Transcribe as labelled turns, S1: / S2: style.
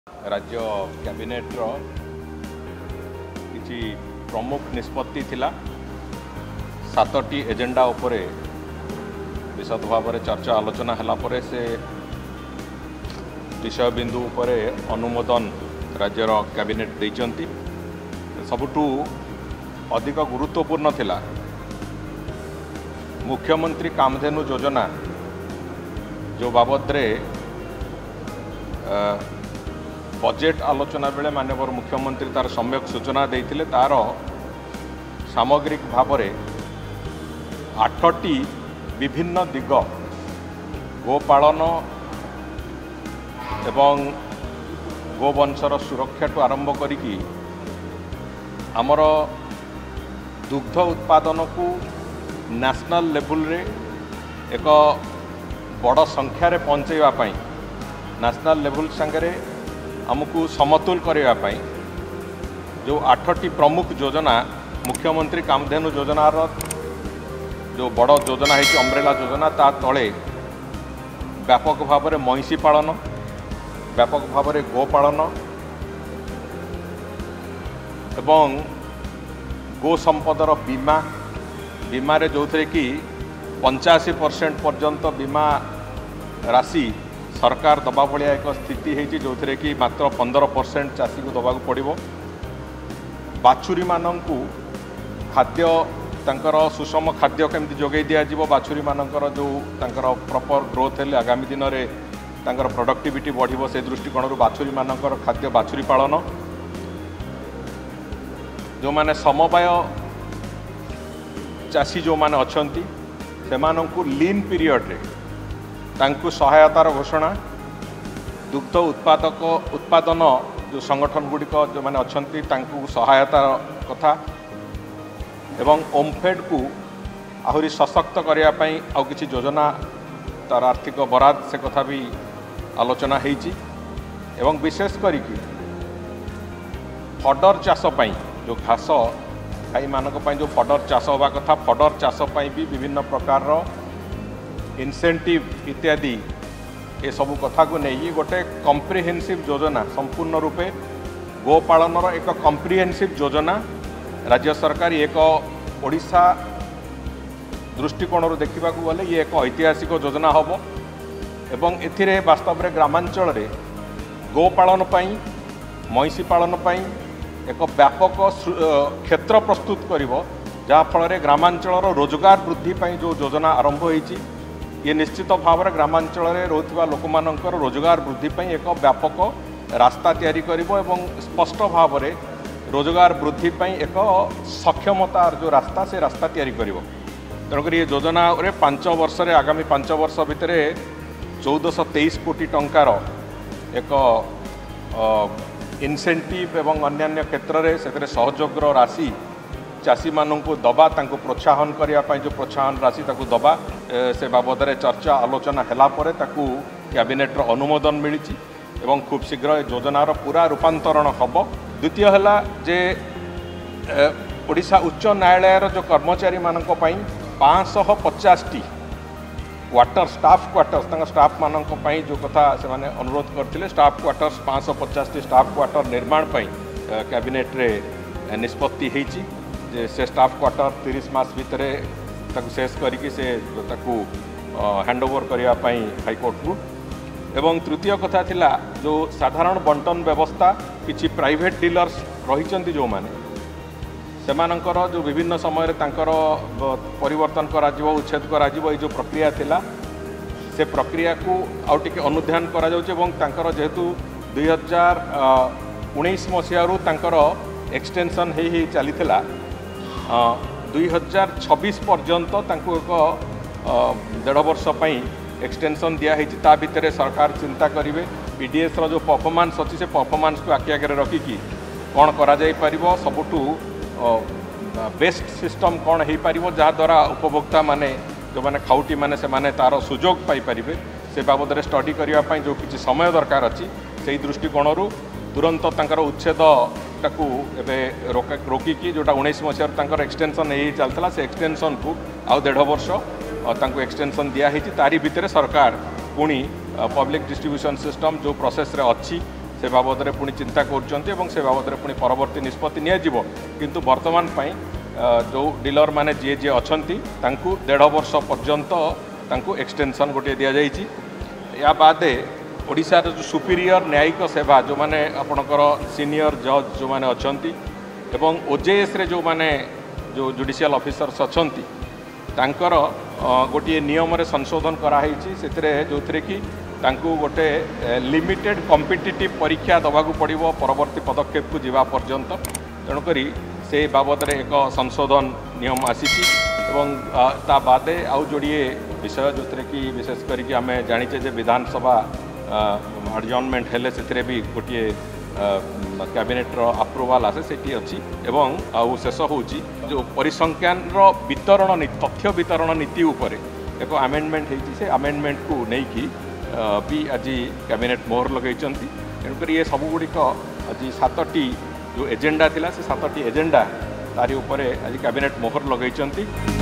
S1: राज्य कैबिनेट रो किछि प्रमुख निष्पत्ति थिला 7टी एजेंडा उपरे विशद भाव में चर्चा आलोचना हला परे से विषय बिंदु उपरे अनुमोदन राज्यर कैबिनेट देइचंती। सबुठू अधिक गुरुत्वपूर्ण थिला मुख्यमंत्री कामधेनु योजना जो बाबद रे बजेट आलोचना बेले माननीय मुख्यमंत्री तार सम्यक सूचना देइथिले तार सामग्रिक भाव में 8टी विभिन्न दिग गोपालन एवं गोवंशर सुरक्षा ठू आरंभ करिकी आमर दुग्ध उत्पादन को नेशनल लेवल रे एक बड़ संख्यार पहुँचाइवाई नेशनल लेवल संगे आमको समतुल करने जो 8टी प्रमुख योजना मुख्यमंत्री कामधेनु योजनार जो बड़ योजना है अम्ब्रेला योजना ता तले व्यापक भाव में महिषी पालन व्यापक भाव में गोपालन एवं गो संपदर बीमा बीमारे जो थे कि 85% पर्यंत बीमा राशि सरकार दबा भाया एक स्थिति है जो थे कि मात्र 15% चाषी को दबा पड़ो। बाछुरी मानू खाद्य तांकर सुषम खाद्य केमती जोगे दिज्व बाछुरी मानकर जो तांकर प्रॉपर ग्रोथ है आगामी दिन में तांकर प्रोडक्टिविटी बढ़िबो से दृष्टिकोण बाछुरी मानकर खाद्य बाछुरी पालन जो माने समवाय चाषी जो माने अछंती सेमानंकु लीन पीरियड रे तांकु सहायतार घोषणा दुग्ध उत्पादन जो संगठन गुड़िक जो माने अछंती तांकु सहायतार कथा एवं ओमफेड को आहुरी सशक्त करने आउ किछि योजना तार आर्थिक बराद से कथा भी आलोचना होईची एवं विशेष करिकी फडर चाष पाई जो घास गाई मानक जो फडर चाष होगा कथा फडर चाष पाई भी विभिन्न प्रकार इनसेंटिव इत्यादि ये सबू कथा को नहीं गोटे कम्प्रिहेन्सिव योजना संपूर्ण रूपे गोपालनर एक कम्प्रिहेन्सिव योजना राज्य सरकार एक ओडिशा दृष्टिकोण देखा गले ये एक ऐतिहासिक योजना हम एवं एथिरे वास्तव में ग्रामांचल रे गोपालन पाई महिषी पालन पाई एक व्यापक क्षेत्र प्रस्तुत करिवो जहाँ फल ग्रामांचल रोजगार वृद्धि पाई जो योजना आरंभ होईची ये निश्चित भाव में ग्रामांचल में रोकथिबा लोक मानकर रोजगार वृद्धि पाई एक व्यापक रास्ता तैयारी करिवो एवं स्पष्ट भाव में रोजगार वृद्धि पाई एक सक्षमतार जो रास्ता से रास्ता तैयारी करिवो। तेणुकर ये योजना रे 5 वर्ष रे आगामी 5 वर्ष भितर 1423 कोटी टंकार एक इनसेंटिव एवं अन्यान्य क्षेत्र में से सहयोगर राशि चाषी मानू दबा तांको प्रोत्साहन करने जो प्रोत्साहन राशि ताकू दबा से बाबद में चर्चा आलोचना हैला परे ताकू कैबिनेट रो अनुमोदन मिली एवं खूब शीघ्र योजनार पूरा रूपांतरण हम। द्वितीय है जे ओडिशा उच्च न्यायालय जो कर्मचारी मानक पई 550टी क्वार्टर स्टाफ क्वार्टर्स स्टाफ मानक पई जो कथा से माने अनुरोध करथिले स्टाफ क्वार्टर्स 550टी स्टाफ क्वार्टर निर्माण पई कैबिनेट रे निष्पत्ति होईची जे से स्टाफ क्वार्टर 30 मास भितर शेष करिके से ताकू हैंडओवर करने हाईकोर्ट को। एवं तृतीय कथा थिला जो साधारण बंटन व्यवस्था किछि प्राइवेट डीलर्स रही जो माने सेमानंकर जो विभिन्न समय तांकर परिवर्तन करा जिवो उच्छेद करा जिवो जो प्रक्रिया थिला से प्रक्रिया को आउ टिके अनुध्यान करा जाउचे एवं तांकर जेहेतु 2019 मसीहारू तांकर एक्सटेंशन हे चली 2026 पर्यंत तांको एक 1.5 वर्ष पई एक्सटेंशन दिया ता भितर सरकार चिंता करेंगे पीडीएस रो जो परफॉर्मेंस अच्छी से परफॉर्मेंस को आखि आगे रखिकी कौन करा जाई परिबो सबुठू बेस्ट सिस्टम कौन हो पार जहाँद्वारा उपभोक्ता माने जो माने खाउटी माने से माने तार सुजोग पाई परिबे से बाबद में स्टडी करने जो किसी समय दरकार अच्छी से दृष्टिकोण तुरंत तांकर उच्छेद टाकू रोकिकी जोटा 19 मसीहार एक्सटेंशन यही चलता से एक्सटेंशन को आउ 1.5 वर्ष एक्सटेंशन दिखाई तारी भितर सरकार पुणी पब्लिक डिस्ट्रीब्यूशन सिस्टम जो प्रोसेस रे अच्छी से बाबद में पुणी चिंता कर से बाबद में पुणी परवर्ती निष्पत्ति नियाजिबो किंतु वर्तमान पई जो डीलर माने जी जी अच्छा 1.5 वर्ष पर्यंत एक्सटेंशन गोटे दि जाइए या बाद ओडिशार जो सुपीरियर न्यायिक सेवा जो माने आपणकर सीनियर जज जो माने अछंती एवं ओजेएस रे जो माने जो जुडिशियल ऑफिसर्स अछंती तांकर गोटे नियम रे संशोधन कराई जो कि तांकु गोटे लिमिटेड कॉम्पिटिटिव परीक्षा दबाकू पड़ो परवर्ती पदक्षेप को जीवा पर्यंत तेणुकरी से बाबद रे एक संशोधन नियम आसी ता बादे आउ जोड़िए विषय जो कि विशेष करके आम जाचे जे विधानसभा एडजर्नमेंट हेले से भी गोटे कैबिनेट अप्रूवाल आसे सेठी अच्छी एवं आउ शेष होची जो परिसंख्यान वितरण तथ्य वितरण नीति उपरे एक आमेंडमेंट होती से आमेंडमेंट को नहीं भी आज कैबिनेट मोहर लगे तेणुक ये सबुगुड़िक आज 7टी जो एजेंडा थिला से 7टी एजेंडा तारी उपरे आज कैबिनेट मोहर लगे।